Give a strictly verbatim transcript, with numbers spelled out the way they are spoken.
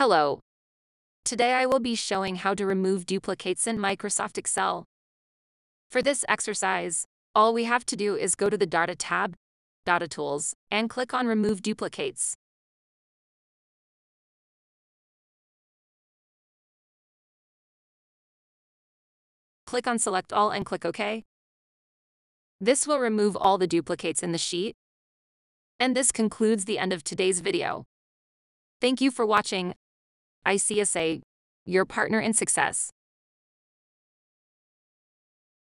Hello. Today I will be showing how to remove duplicates in Microsoft Excel. For this exercise, all we have to do is go to the Data tab, Data Tools, and click on Remove Duplicates. Click on Select All and click OK. This will remove all the duplicates in the sheet. And this concludes the end of today's video. Thank you for watching. I C S A, your partner in success.